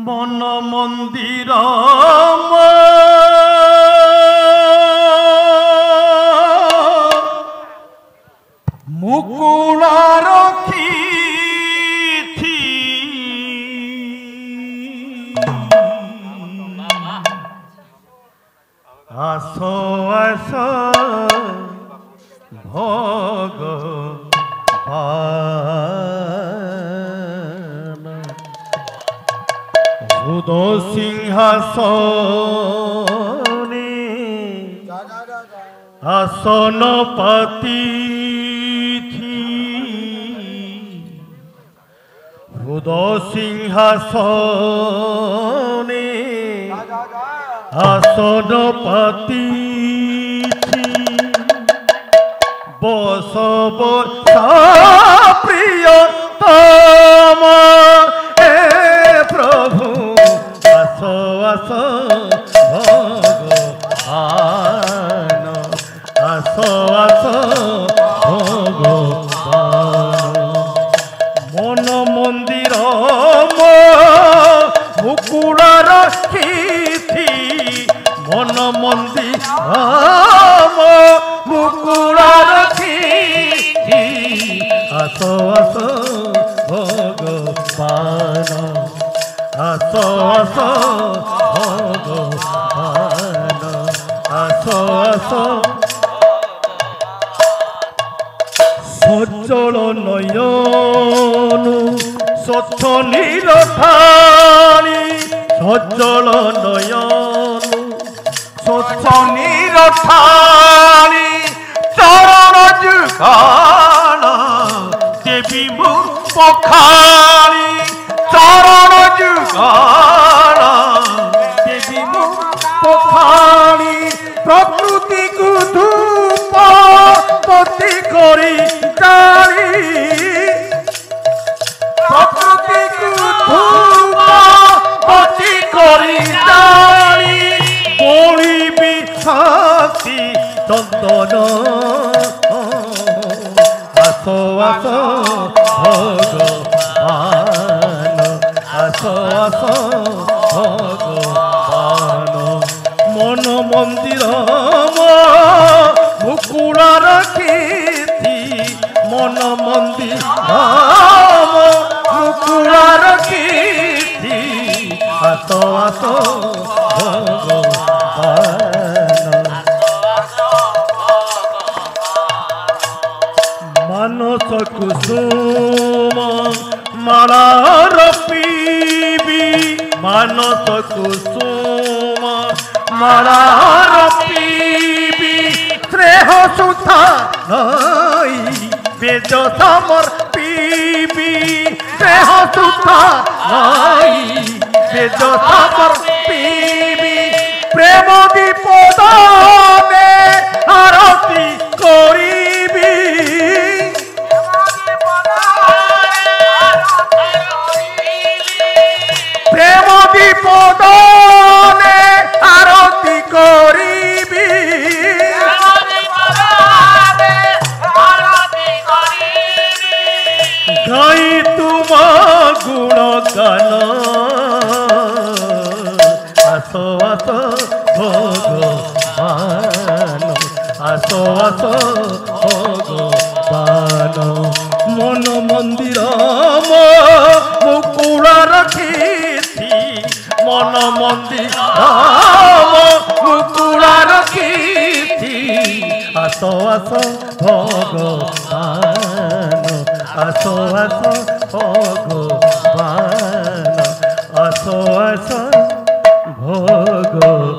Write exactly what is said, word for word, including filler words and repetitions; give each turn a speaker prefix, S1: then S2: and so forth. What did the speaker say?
S1: মন মন্দির মুকুলা রক্ষি আস আস ভগবান সুদ সিংহাসনে আসন পাতিথি সুদ সিংহাসনে আসন পাতিথি বসব প্রিয়তম হে প্রভু আস আস ভগবান আস আস ভগবান মন মন্দির মুকুলা রক্ষিথি মন মন্দির মুকুলা রক্ষিথি আস আস ভগবান আস আস ভগবান আস আস সচল নয়ন স্বচ্ছ নীলঠানি সচল নয়ন স্বচ্ছ নীলঠানি চরণ যুগল দেবী মুখ পখালি চরণ যুগল দেবী মুখ পখালি প্রকৃতিকু ধূপ পতি করি জানি প্রকৃতিকু ধূপ পতি করি জানি বলিবি শান্তি চন্দন আস আস ভগবান আস আস ভগবান মন মন্দির মুকুলা রক্ষিথি মন মন্দির মুকুলা রক্ষিথি আস আস ভগবান মানস কুসুম মালার পিবি মানস কুসুম মালার পিবি স্নেহ সুধা নই বেদ সমর পিবি স্নেহ সুধা নই বেদ সমর পিবি প্রেম বিপদে আরতি করিবি প্রেম বিপদে আরতি করিবি গাই তুম গুণ গান আস আস ভগবান আস আস ভগবান মন মন্দির মুকুলা রক্ষিথি মন মন্দির মুকুলা রক্ষিথি আস আস ভগবান আস আস ভগবান আস আস ভগবান।